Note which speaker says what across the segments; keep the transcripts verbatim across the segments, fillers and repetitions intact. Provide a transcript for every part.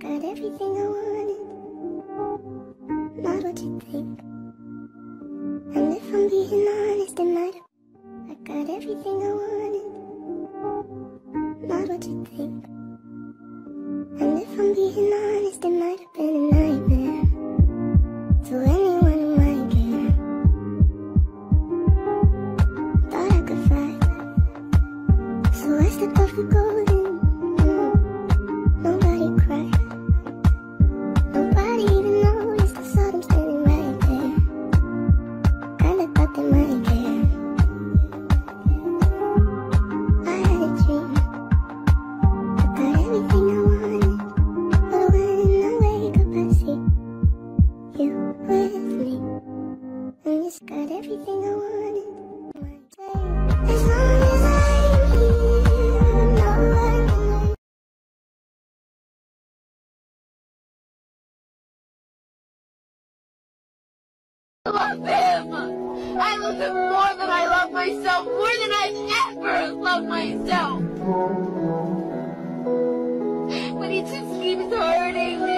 Speaker 1: got everything I wanted, not what you think. And if I'm being honest, it might have. I got everything I wanted, not what you think. And if I'm being honest, it might have been a nightmare to anyone who might care. Thought I could fly, so I stepped off the golden. Mm. Nobody cried, nobody even noticed. I saw them standing right there. Kinda thought they might care. I had a dream, I got everything I wanted. But when I wake up, I see you with me, and just got everything I wanted. As long as I'm here, no one can.
Speaker 2: I love him! I love him more than I love myself, more than I've ever loved myself! But he just keeps hurting me!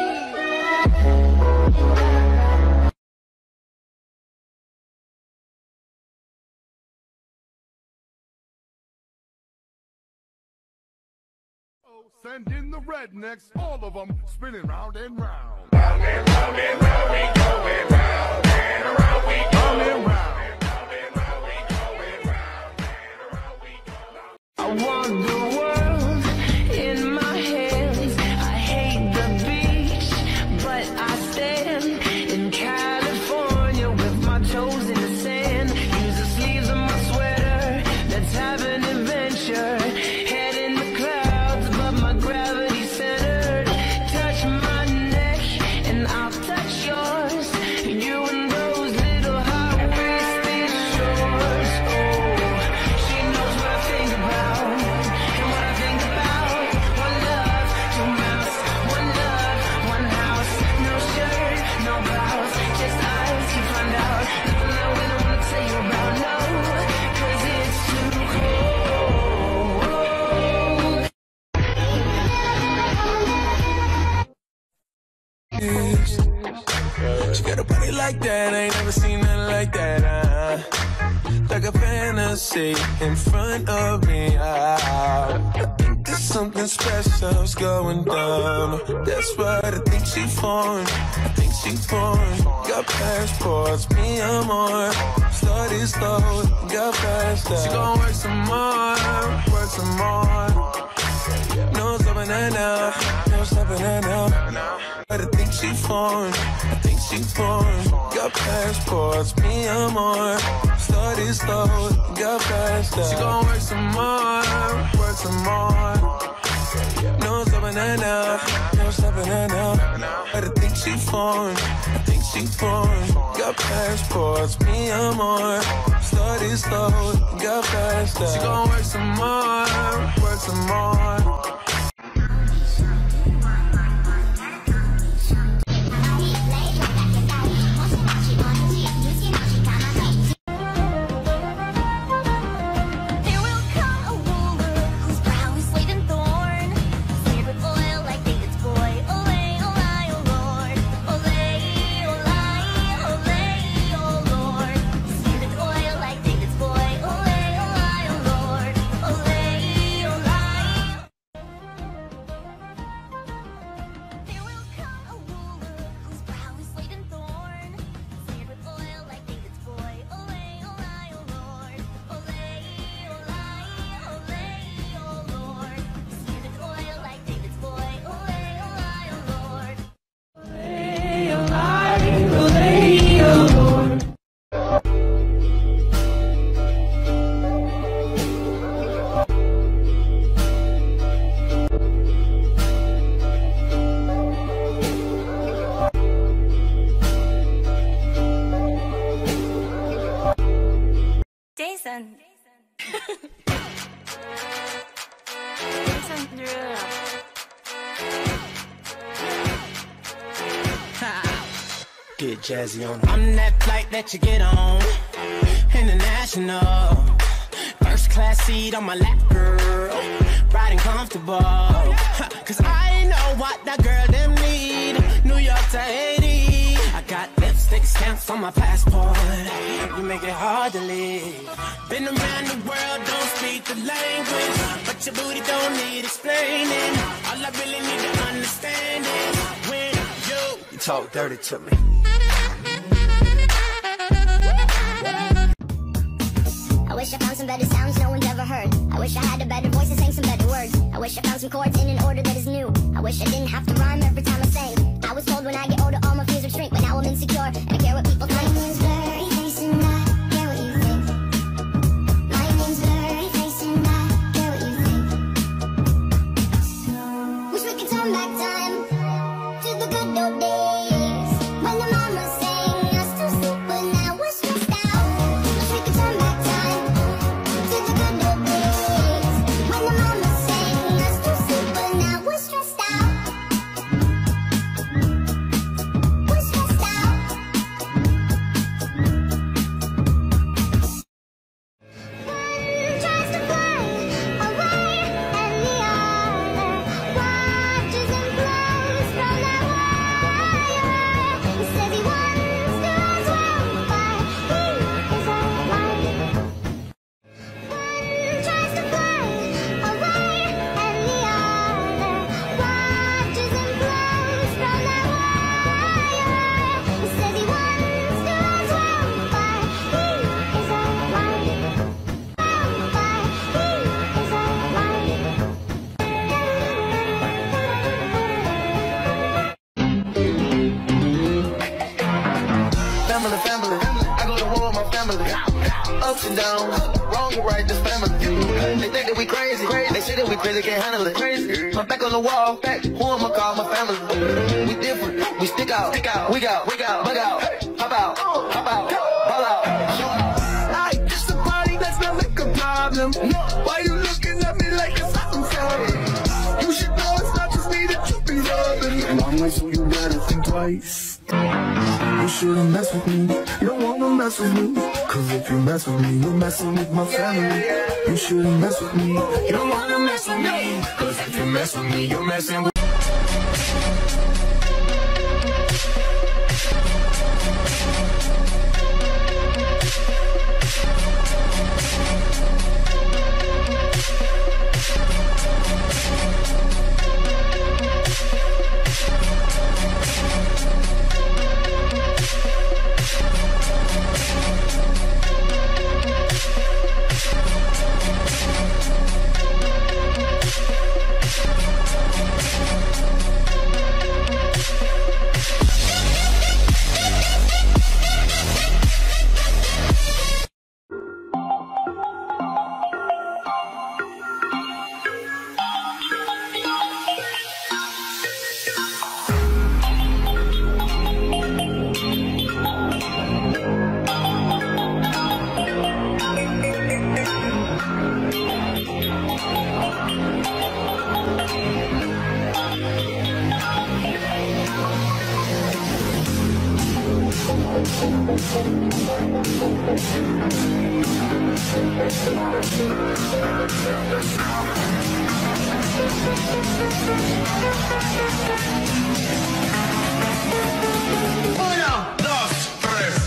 Speaker 3: Send in the rednecks, all of them spinning round and round. Round and round and round we going round and around we going round. Round and round we going round and around we go.
Speaker 4: I want the world in my hands. I hate the beach, but I stand in California with my toes in the sand. Use the sleeves of my sweater, let's have an adventure. Head in the clouds, but my gravity centered. Touch my neck and I'll touch yours. You and those little high-waisted shorts. Oh, she knows what I think about, and what I think about. One love, two mouths, one love, one house. No shirt, no blouse, just eyes. You find out nothing that we don't wanna tell you about. No, 'cause it's too cold.
Speaker 5: She got a body like that, I ain't never seen nothing like that. Uh, like a fantasy in front of me. Uh, I think there's something special's going down. That's right, I think she foreign. I think she foreign. Got passports, me I'm on. Started slow, got past that. She gon' work some more, work some more. No stopping that now, no stopping that now. But I think she foreign, I think she foreign. Got passports, me I'm on. Started slow, got past that. She gon' work some more, work some more. No stopping that now, no stopping that now. But I think she foreign, I think she foreign. Got passports, me I'm on. Started slow, got past that. She gon' work some more, work some more.
Speaker 6: Jason. Jason Derulo.
Speaker 5: Get jazzy on. I'm that flight that you get on. International. First class seat on my lap, girl. Riding comfortable. Cause I know what that girl them off on my passport. You make it hard to live. Been around the world, don't speak the language, but your booty don't need explaining. All I really need to understand is when you, you talk dirty to me.
Speaker 1: I wish I found some better sounds no one's ever heard. I wish I had a better voice and sang some better words. I wish I found some chords in an order that is new. I wish I didn't have to rhyme every time I sang. I was told when I get older all my fears would shrink, but now I'm insecure and I care what people think. My name's blurry face and I care what you think. My name's blurry face and I care what you think. Wish we could turn back time to the good old days when the mama sang us to sleep, but now we're stressed out. Wish we could turn back time to the good old days when the mama sang us to sleep, but now we're stressed out. We're stressed out. One tries to fly away and the other watches and blows from that wire. He says he wants to as well, but he is alright. One tries to fly away and the other watches and blows from that wire. He says he wants to as well, but he is alright. But he is alright.
Speaker 5: Family, family, I go to war with my family. Ups and downs, wrong or right, just family. They think that we crazy, they say that we crazy, can't handle it. Crazy, my back on the wall, back. Who I'ma call my family? We different, we stick out, stick out, we got, we got, bug out, hop out, hop out, ball out. Like it's a party, that's not like a problem. Why you looking at me like it's something foreign? You should know it's not just me that you be loving. Long way, so you gotta think twice. You shouldn't mess with me, you don't wanna mess with me. Cause if you mess with me, you're messing with my family. You shouldn't mess with me, you don't wanna mess with me. Cause if you mess with me, you're messing with
Speaker 3: Una, dos, tres,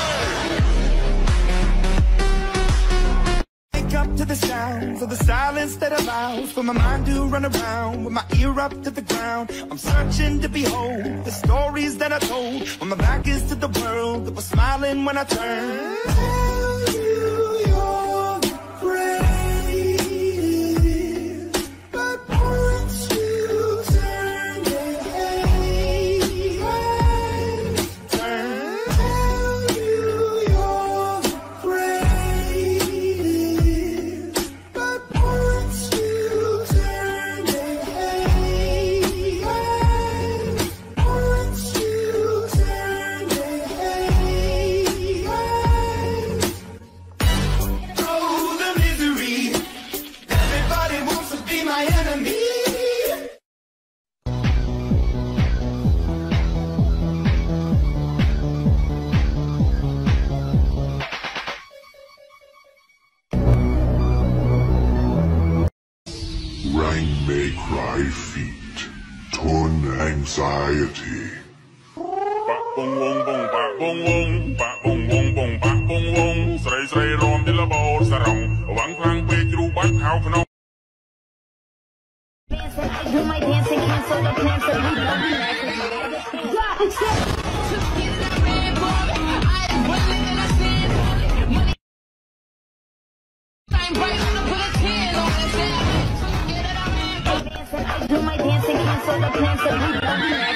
Speaker 6: Wake up to the sounds of the silence that allows for my mind to run around with my ear up to the ground. I'm searching to behold the stories that I told when my back is to the world that was smiling when I turned. Tell you you're brave, but once you turn the page, turn. Tell you you're brave, but once you turn the page, once you turn the page, oh, the misery. Everybody wants to be my enemy.
Speaker 3: Rain may cry feet, torn anxiety. Ba- boom, boom, boom, ba. bong wong, ba bong wong bong, ba bong wong. Sray sray rom de la bor sarong. Wang klang pe kru bat how no.
Speaker 2: I do my dance and cancel the plans that we love you. I do my dance and cancel the plans that we love you.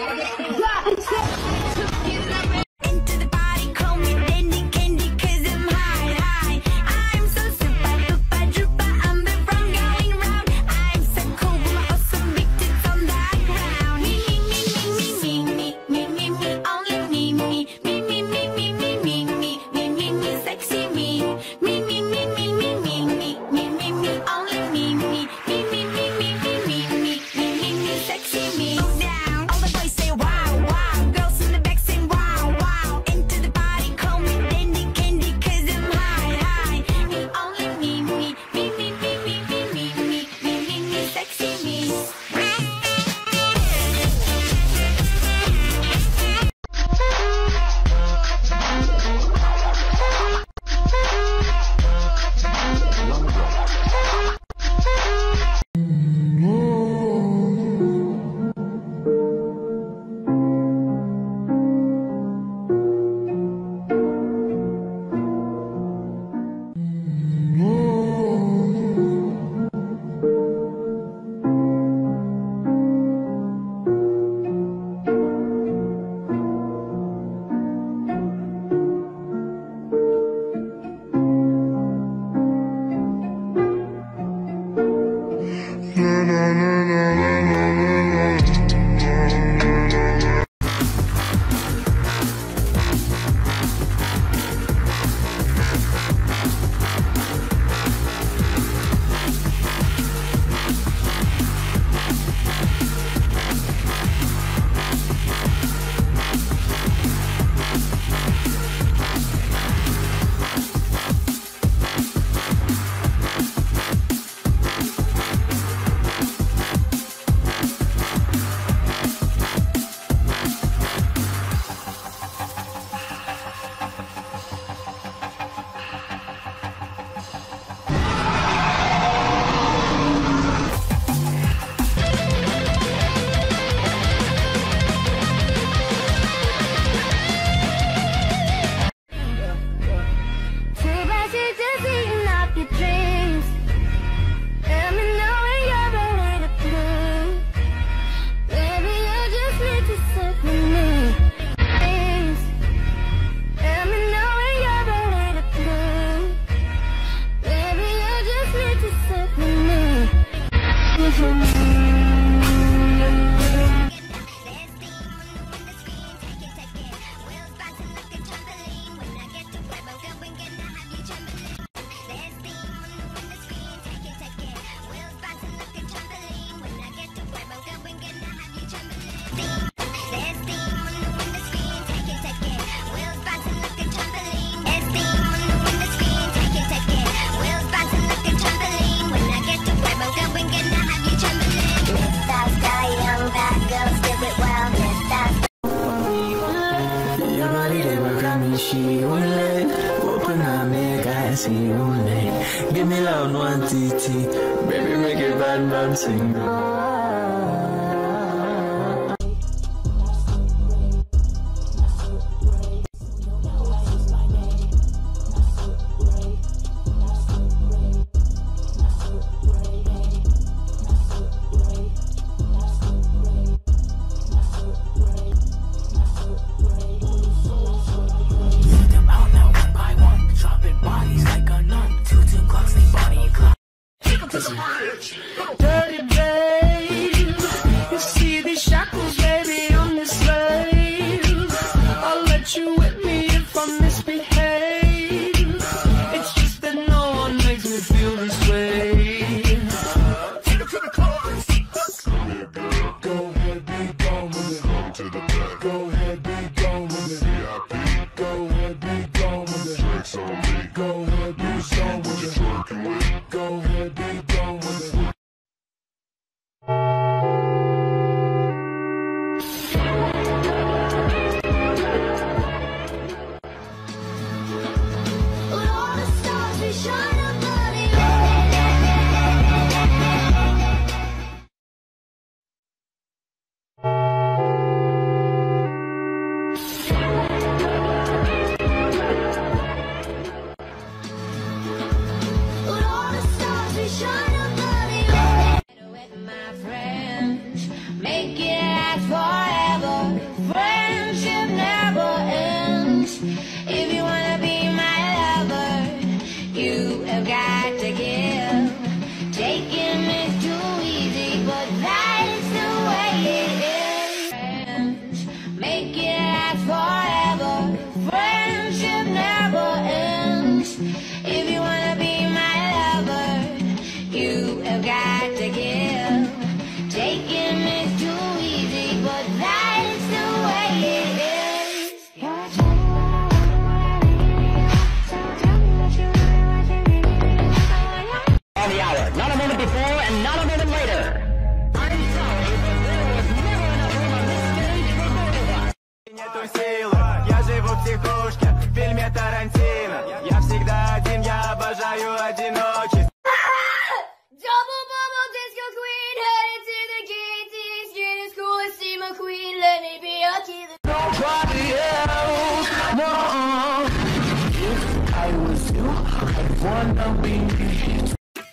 Speaker 2: Into the body, call me Dandy Candy, cause I'm high, high. I'm so super, duper, duper, I'm the front going round. I'm so cool with my awesome big tits on the ground. Me, me, me, me, me, me, me, me, me, only me, me, me, me, me, me, me, me, me, me, me, me, sexy me. Me, me, me, me, me, me, me, me, me, me, only me, me, me, me, me, me, me, me, me, me, me, sexy me. Down, all the boys say wow, wow. Girls in the back say wow, wow. Into the body, call me Dandy Candy, cause I'm high, high. Me, only me, me, me, me, me, me, me, me, me, me, me, me, sexy me. Too bad you're just eating up your dreams. Let me know when you're ready to play. Maybe you just need to sit with me. Please. Let me know when you're ready to play. Maybe you just need to sit with me.
Speaker 5: She only open her make I see only. Give me loud one T T, baby make it bad bad sing.
Speaker 4: Dirty babe.
Speaker 1: queen, let me be your king.
Speaker 4: Nobody else, no. If I was you, I'd wanna be me.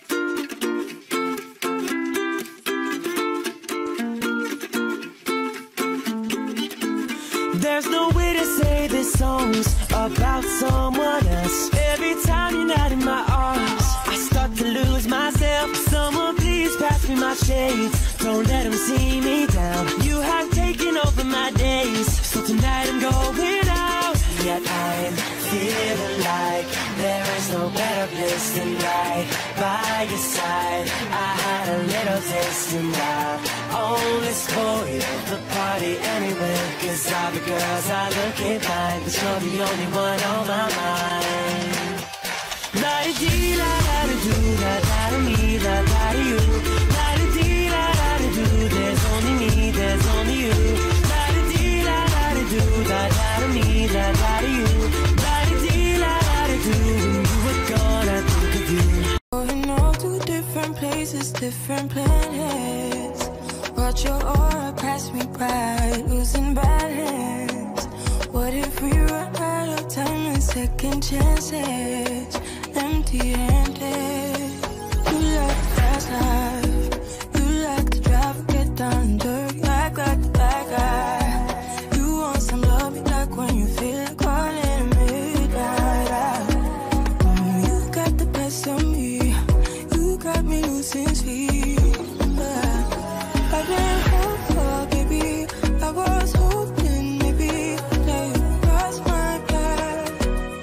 Speaker 4: There's no way to say this song's about someone else. Every time you're not in my arms, I start to lose myself. Someone please pass me my shades, don't let them see me down. You have taken over my days, so tonight I'm going out. Yet I'm feeling like there is no better place than right by your side. I had a little taste and I only spoil the party anyway, cause all the girls are looking fine, but you're the only one on my mind. La-di-dee, la-da-da-do, la-da-da-me, la-da-da-you. La-di-dee, la-da-da-do, there's only me, there's only you. La-di-dee, la-da-da-do, la-da-da-me, la-da-da-you. La-di-dee, la-da-da-do, when you were gone, I think of you.
Speaker 7: Going all to different places, different planets. Watch your aura pass me by, losing balance. What if we run out of time and second chances? Empty-handed. You like the fast life, you like to drive, get down dirty, like that the bad guy. You want some love, you like when you feel like calling at midnight. Mm, you got the best of me, you got me losing sleep. I've been hopeful, baby, I was hoping maybe that you cross my path.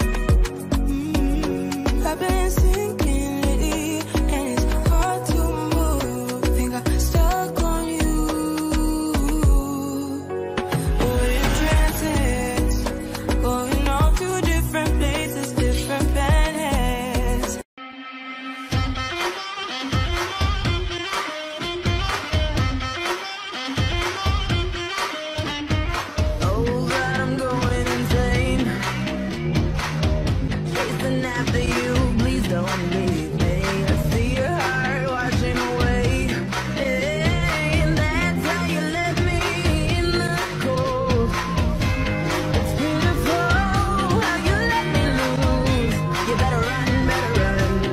Speaker 7: Mm, I've been sinking lately, and it's hard to move. Think I'm stuck on you. What if trances, going off to different places, different planets.
Speaker 4: Oh God, I'm going insane, chasing after you, please don't leave me. I see your heart washing away, and that's how you left me in the cold. It's beautiful how you let me lose. You better run, better run.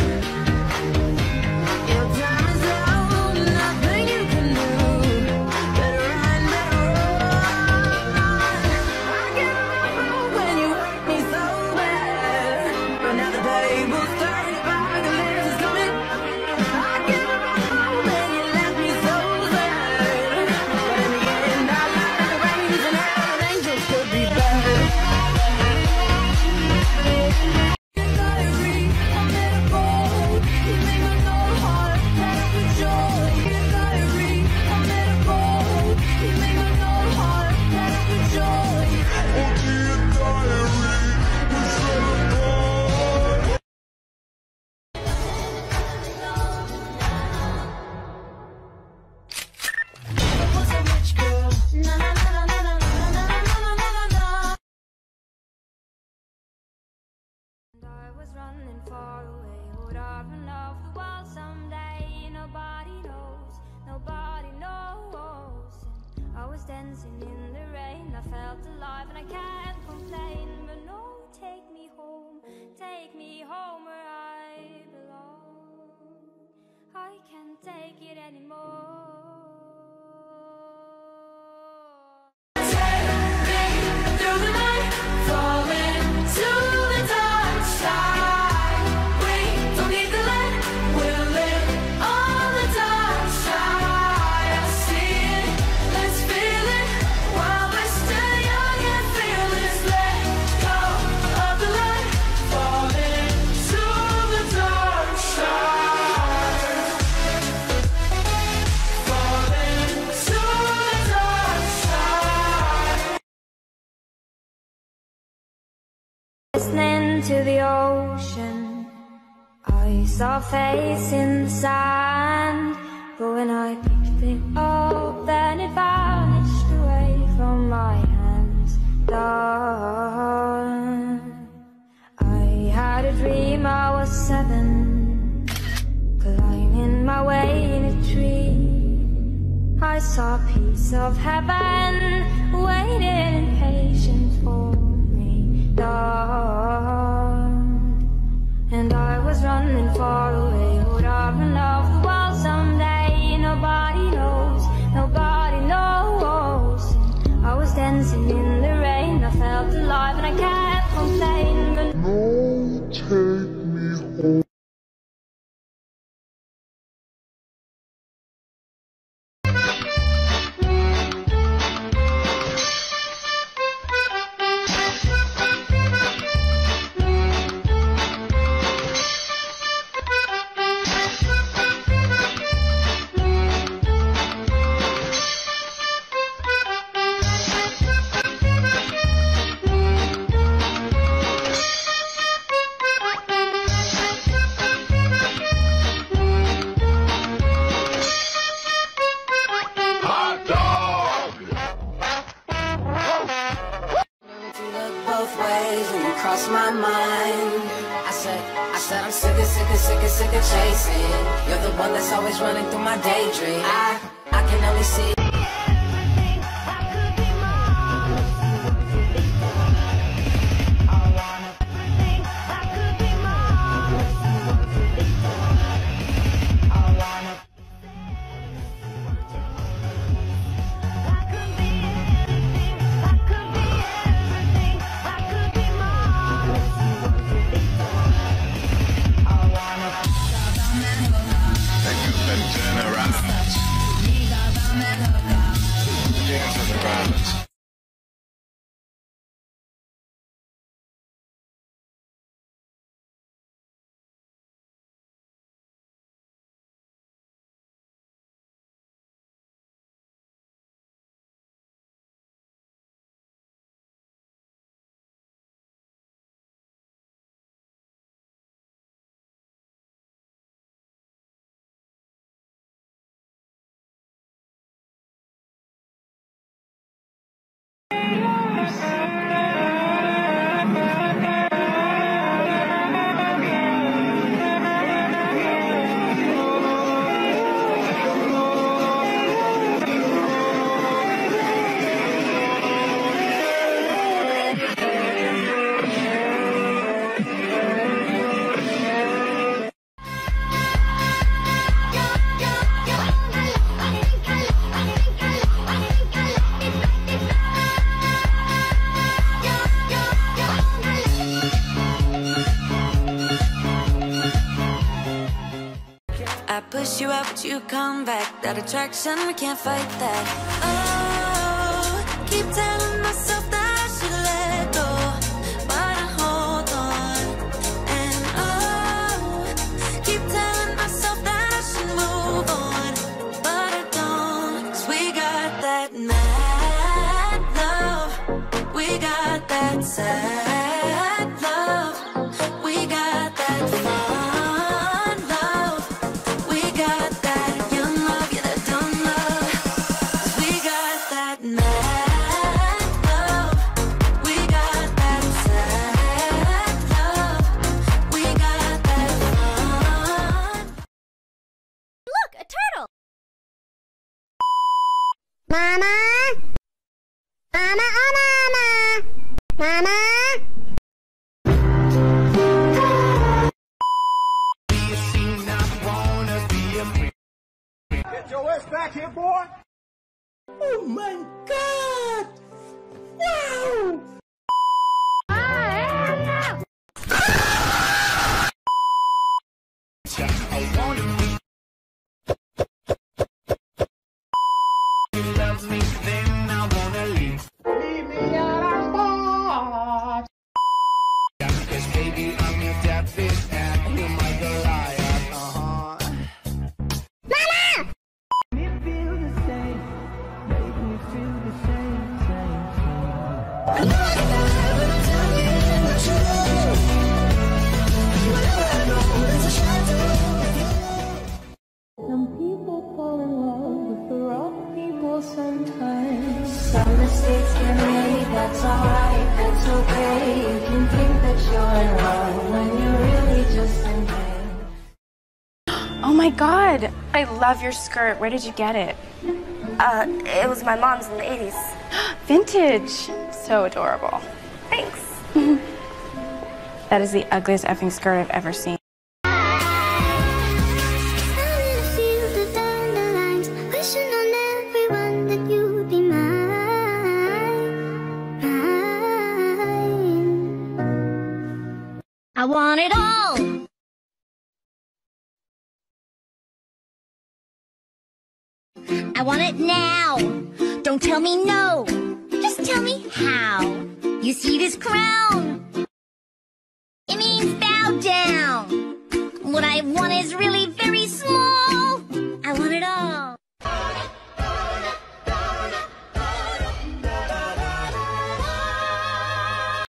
Speaker 4: Your time is out, nothing you can do. Better run, better run. I get around when you hurt me so bad, but now the table's turned, apocalypse is coming. I get around when you left me so sad, but in the end I learned the rains and hell and angels could be better.
Speaker 7: Diary, I'm in a boat. You make my soul heart better with joy. Diary, I'm in a boat. You make my soul heart better with joy. I was a rich girl. Na na na na na na na na na na.
Speaker 1: And I was running far away. Would I run off the wall someday? Nobody knows, nobody knows. And I was dancing in the rain. I felt alive and I can't complain. But no, take me home, take me home where I belong. I can't take it anymore.
Speaker 7: Through the night, falling to the dark side. We don't need the light, we'll live on the dark side. I see it, let's feel it while we're still young and fearless. Let go of the light, falling to the dark side. Falling to the dark side.
Speaker 1: Listening to the ocean, I saw a face in the sand. But when I picked it up, then it vanished away from my hands. Done. I had a dream I was seven, climbing my way in a tree. I
Speaker 8: saw a piece of heaven waiting in patience for me, dawn. And I was running far away, would I run off the world someday? Nobody knows, nobody knows. I was dancing in the rain, I felt alive and I kept on playing, but
Speaker 3: No, take me home.
Speaker 9: Cross my mind. I said, I said I'm sick of, sick of, sick of, sick of chasing. You're the one that's always running through my daydream. I, I can only see.
Speaker 7: I push you out, but you come back. That attraction, we can't fight that. Oh, keep telling myself that I should let go, but I hold on. And oh, keep telling myself that I should move on, but I don't. 'Cause we got that mad love, we got that sad love, we got that fun.
Speaker 1: Mama? Mama, oh mama! Mama?
Speaker 6: Get your ass back here, boy! Oh my God! Wow!
Speaker 8: Some people fall in love with the wrong people sometimes. Some mistakes get made, that's alright, that's okay. You can think that you're in love when you're really just in pain.
Speaker 10: Oh my god, I love your skirt. Where did you get it?
Speaker 1: Uh, it was my mom's in the eighties.
Speaker 10: Vintage. So adorable.
Speaker 1: Thanks.
Speaker 10: That is the ugliest effing skirt I've ever seen.
Speaker 2: I want it all. I want it now. Don't tell me no. Just tell me how. You see this crown? It means bow down. What I want is really very small.